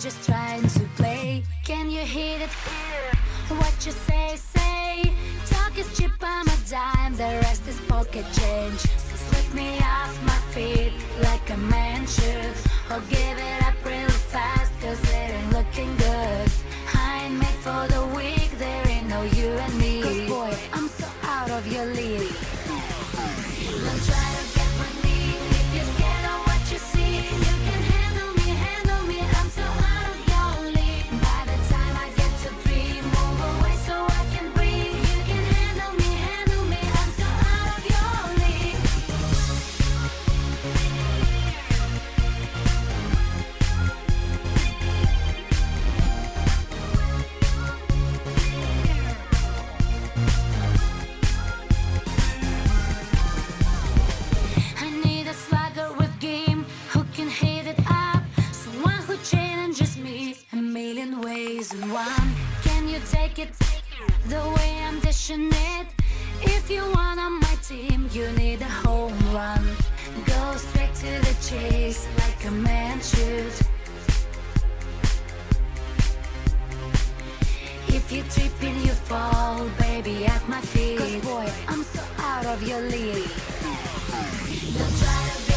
just trying to play. Can you hear it? What you say, say. Talk is cheap, I'm a dime, the rest is pocket change. So sweep me off my feet like a man should, or give it up real fast, cause it ain't looking good. I ain't made for the weak, there ain't no you and me. Cause boy, I'm so out of your league. Don't try to get with me if you're scared of what you see. You can handle me, I'm so out of your league. By the time I get to 3, move away so I can breathe. You can handle me, I'm so out of your league. I need a slugger with game who can hit it up, someone who challenges me a million ways in one. Can you take it the way I'm dishing it? If you want on my team, you need a home run. Go straight to the chase like a man should. If you trip and you fall, baby, at my feet. Cause boy, I'm so out of your league. Don't try to